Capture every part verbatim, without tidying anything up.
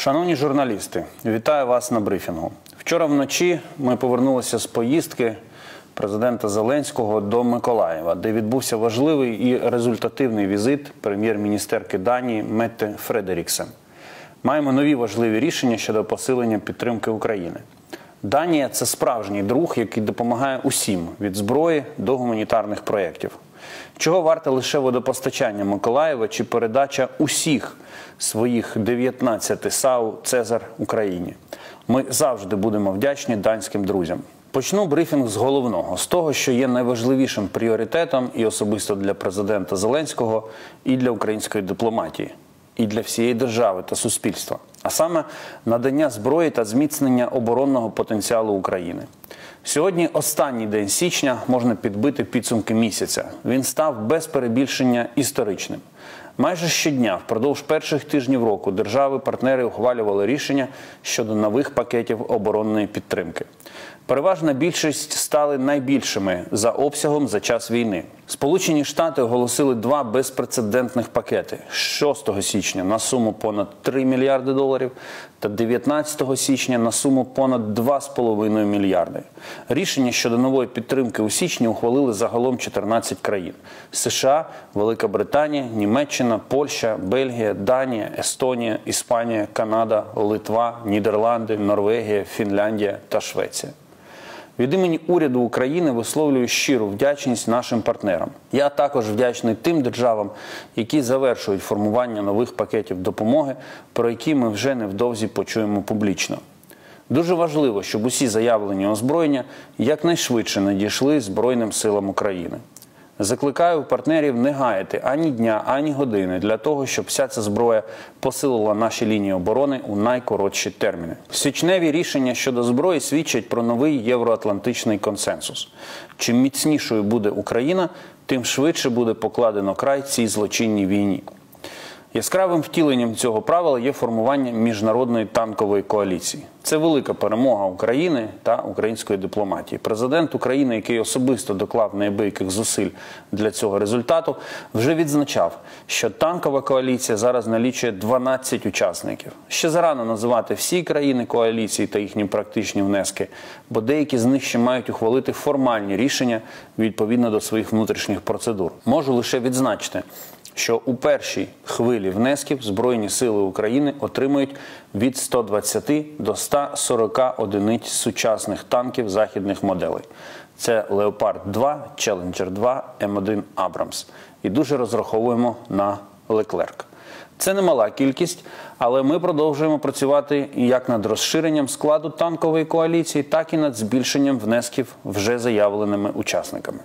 Шановні журналісти, вітаю вас на брифінгу. Вчора вночі ми повернулися з поїздки президента Зеленського до Миколаєва, де відбувся важливий і результативний візит прем'єр-міністерки Данії Метте Фредеріксен. Маємо нові важливі рішення щодо посилення підтримки України. Данія – це справжній друг, який допомагає усім – від зброї до гуманітарних проєктів. Чого варте лише водопостачання Миколаєва чи передача усіх своїх дев'ятнадцяти САУ «Цезар» Україні? Ми завжди будемо вдячні данським друзям. Почну брифінг з головного, з того, що є найважливішим пріоритетом і особисто для президента Зеленського, і для української дипломатії, і для всієї держави та суспільства. А саме надання зброї та зміцнення оборонного потенціалу України. Сьогодні останній день січня, можна підбити підсумки місяця. Він став без перебільшення історичним. Майже щодня впродовж перших тижнів року держави-партнери ухвалювали рішення щодо нових пакетів оборонної підтримки. Переважна більшість стали найбільшими за обсягом за час війни. Сполучені Штати оголосили два безпрецедентних пакети – шостого січня на суму понад три мільярди доларів та дев'ятнадцятого січня на суму понад два з половиною мільярди. Рішення щодо нової підтримки у січні ухвалили загалом чотирнадцять країн – США, Велика Британія, Німеччина, Польща, Бельгія, Данія, Естонія, Іспанія, Канада, Литва, Нідерланди, Норвегія, Фінляндія та Швеція. Від імені уряду України висловлюю щиру вдячність нашим партнерам. Я також вдячний тим державам, які завершують формування нових пакетів допомоги, про які ми вже невдовзі почуємо публічно. Дуже важливо, щоб усі заявлені озброєння якнайшвидше надійшли Збройним силам України. Закликаю партнерів не гаяти ані дня, ані години для того, щоб вся ця зброя посилила наші лінії оборони у найкоротші терміни. Січневі рішення щодо зброї свідчать про новий євроатлантичний консенсус. Чим міцнішою буде Україна, тим швидше буде покладено край цій злочинній війні. Яскравим втіленням цього правила є формування міжнародної танкової коаліції. Це велика перемога України та української дипломатії. Президент України, який особисто доклав неабияких зусиль для цього результату, вже відзначав, що танкова коаліція зараз налічує дванадцять учасників. Ще зарано називати всі країни коаліції та їхні практичні внески, бо деякі з них ще мають ухвалити формальні рішення відповідно до своїх внутрішніх процедур. Можу лише відзначити, що у першій хвилі внесків Збройні сили України отримують від ста двадцяти до ста сорока одиниць сучасних танків західних моделей. Це Леопард два, Челенджер два, М один Абрамс. І дуже розраховуємо на Леклерк. Це немала кількість, але ми продовжуємо працювати як над розширенням складу танкової коаліції, так і над збільшенням внесків вже заявленими учасниками.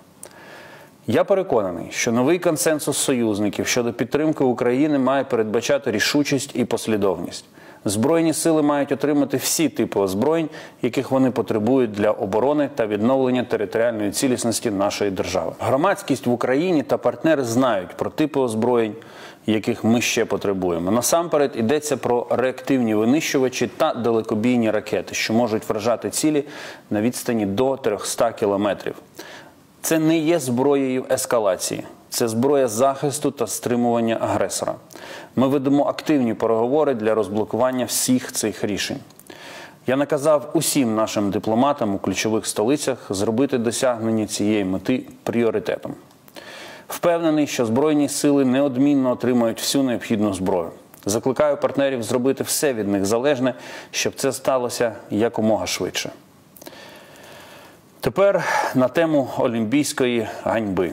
Я переконаний, що новий консенсус союзників щодо підтримки України має передбачати рішучість і послідовність. Збройні сили мають отримати всі типи озброєнь, яких вони потребують для оборони та відновлення територіальної цілісності нашої держави. Громадськість в Україні та партнери знають про типи озброєнь, яких ми ще потребуємо. Насамперед йдеться про реактивні винищувачі та далекобійні ракети, що можуть вражати цілі на відстані до трьохсот кілометрів. Це не є зброєю ескалації. Це зброя захисту та стримування агресора. Ми ведемо активні переговори для розблокування всіх цих рішень. Я наказав усім нашим дипломатам у ключових столицях зробити досягнення цієї мети пріоритетом. Впевнений, що Збройні сили неодмінно отримають всю необхідну зброю. Закликаю партнерів зробити все від них залежне, щоб це сталося якомога швидше. Тепер на тему олімпійської ганьби.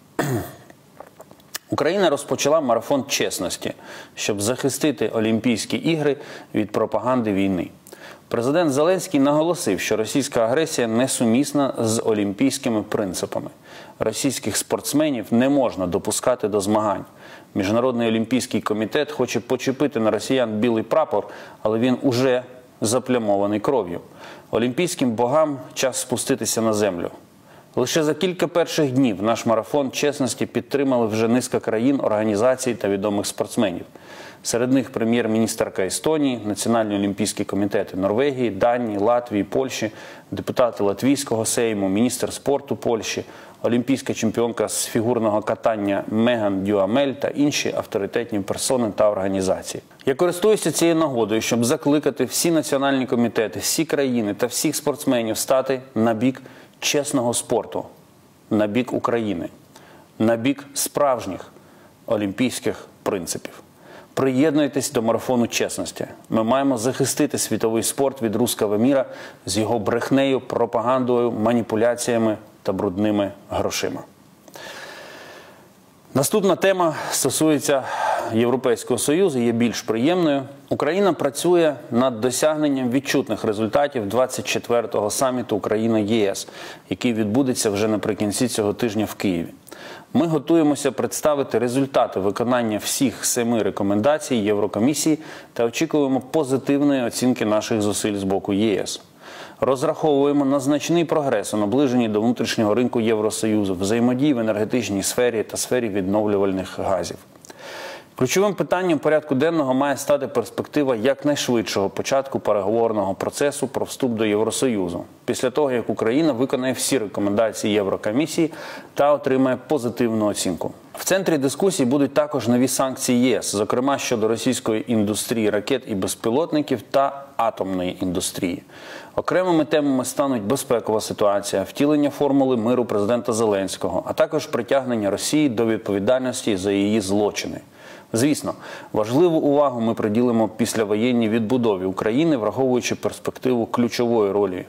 Україна розпочала марафон чесності, щоб захистити Олімпійські ігри від пропаганди війни. Президент Зеленський наголосив, що російська агресія несумісна з олімпійськими принципами. Російських спортсменів не можна допускати до змагань. Міжнародний олімпійський комітет хоче почепити на росіян білий прапор, але він уже заплямований кров'ю. Олімпійським богам час спуститися на землю. Лише за кілька перших днів наш марафон чесності підтримали вже низка країн, організацій та відомих спортсменів. Серед них прем'єр-міністерка Естонії, Національні олімпійські комітети Норвегії, Данії, Латвії, Польщі, депутати Латвійського Сейму, міністр спорту Польщі, олімпійська чемпіонка з фігурного катання Меган Дюамель та інші авторитетні персони та організації. Я користуюся цією нагодою, щоб закликати всі національні комітети, всі країни та всіх спортсменів стати на бік чесного спорту, на бік України, на бік справжніх олімпійських принципів. Приєднуйтесь до марафону чесності. Ми маємо захистити світовий спорт від руського міра з його брехнею, пропагандою, маніпуляціями та брудними грошима. Наступна тема стосується Європейського Союзу, є більш приємною. Україна працює над досягненням відчутних результатів двадцять четвертого саміту Україна-ЄС, який відбудеться вже наприкінці цього тижня в Києві. Ми готуємося представити результати виконання всіх семи рекомендацій Єврокомісії та очікуємо позитивної оцінки наших зусиль з боку ЄС. Розраховуємо на значний прогрес у наближенні до внутрішнього ринку Євросоюзу, взаємодії в енергетичній сфері та сфері відновлювальних газів. Ключовим питанням порядку денного має стати перспектива якнайшвидшого початку переговорного процесу про вступ до Євросоюзу, після того, як Україна виконає всі рекомендації Єврокомісії та отримає позитивну оцінку. В центрі дискусії будуть також нові санкції ЄС, зокрема щодо російської індустрії ракет і безпілотників та атомної індустрії. Окремими темами стануть безпекова ситуація, втілення формули миру президента Зеленського, а також притягнення Росії до відповідальності за її злочини. Звісно, важливу увагу ми приділимо післявоєнній відбудові України, враховуючи перспективу ключової ролі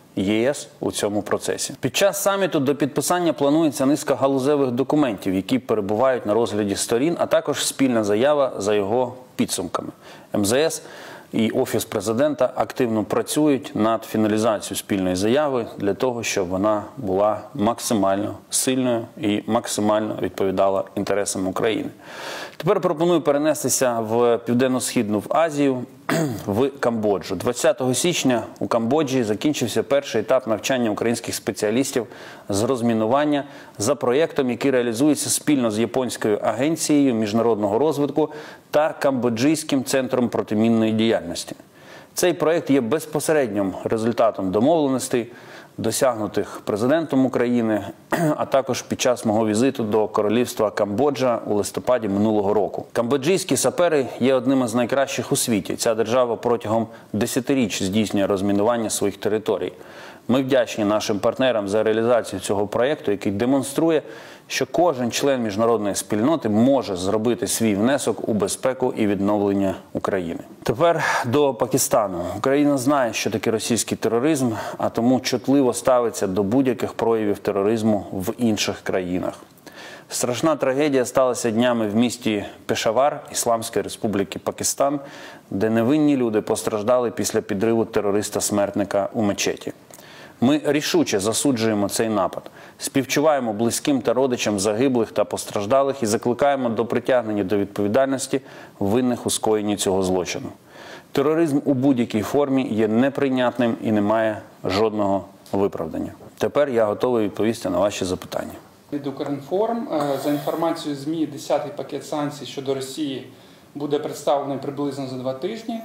ЄС у цьому процесі. Під час саміту до підписання планується низка галузевих документів, які перебувають на розгляді сторін, а також спільна заява за його підсумками. ем зе ес і Офіс президента активно працюють над фіналізацією спільної заяви для того, щоб вона була максимально сильною і максимально відповідала інтересам України. Тепер пропоную перенестися в Південно-Східну в Азію, в Камбоджу. двадцятого січня у Камбоджі закінчився перший етап навчання українських спеціалістів з розмінування за проєктом, який реалізується спільно з Японською агенцією міжнародного розвитку та Камбоджійським центром протимінної діяльності. Цей проєкт є безпосереднім результатом домовленостей, досягнутих президентом України, а також під час мого візиту до Королівства Камбоджа у листопаді минулого року. Камбоджійські сапери є одним із найкращих у світі. Ця держава протягом десятиріч здійснює розмінування своїх територій. Ми вдячні нашим партнерам за реалізацію цього проєкту, який демонструє, що кожен член міжнародної спільноти може зробити свій внесок у безпеку і відновлення України. Тепер до Пакистану. Україна знає, що таке російський тероризм, а тому чутливо ставиться до будь-яких проявів тероризму в інших країнах. Страшна трагедія сталася днями в місті Пешавар Ісламської Республіки Пакистан, де невинні люди постраждали після підриву терориста-смертника у мечеті. Ми рішуче засуджуємо цей напад, співчуваємо близьким та родичам загиблих та постраждалих і закликаємо до притягнення до відповідальності винних у скоєнні цього злочину. Тероризм у будь-якій формі є неприйнятним і не має жодного виправдання. Тепер я готовий відповісти на ваші запитання. Від Укрінформ, за інформацією ЗМІ, десятий пакет санкцій щодо Росії буде представлений приблизно за два тижні.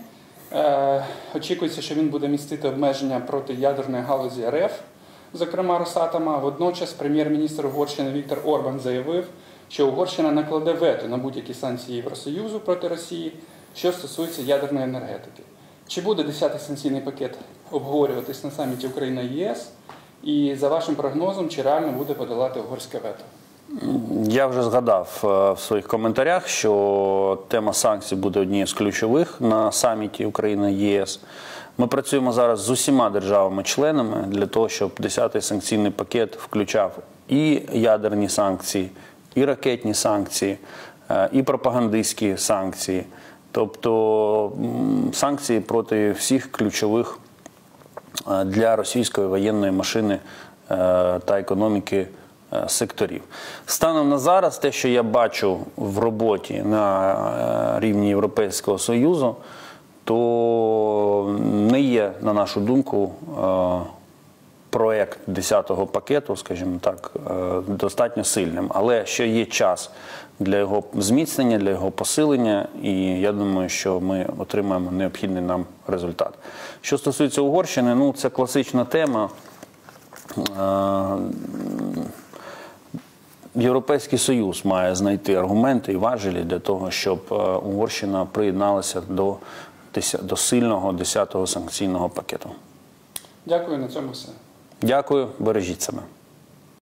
Очікується, що він буде містити обмеження проти ядерної галузі ар еф, зокрема Росатома. Водночас прем'єр-міністр Угорщини Віктор Орбан заявив, що Угорщина накладе вето на будь-які санкції Євросоюзу проти Росії, що стосується ядерної енергетики. Чи буде десятий санкційний пакет обговорюватись на саміті Україна-ЄС? І за вашим прогнозом, чи реально буде подолати угорське вето? Я вже згадав в своїх коментарях, що тема санкцій буде однією з ключових на саміті Україна-ЄС. Ми працюємо зараз з усіма державами-членами для того, щоб десятий санкційний пакет включав і ядерні санкції, і ракетні санкції, і пропагандистські санкції. Тобто санкції проти всіх ключових для російської воєнної машини та економіки секторів. Станом на зараз, те, що я бачу в роботі на рівні Європейського Союзу, то не є, на нашу думку, проєкт десятого пакету, скажімо так, достатньо сильним. Але ще є час для його зміцнення, для його посилення, і я думаю, що ми отримаємо необхідний нам результат. Що стосується Угорщини, ну, це класична тема. Європейський Союз має знайти аргументи і важелі для того, щоб е, Угорщина приєдналася до, до сильного десятого санкційного пакету. Дякую, на цьому все. Дякую, бережіть себе.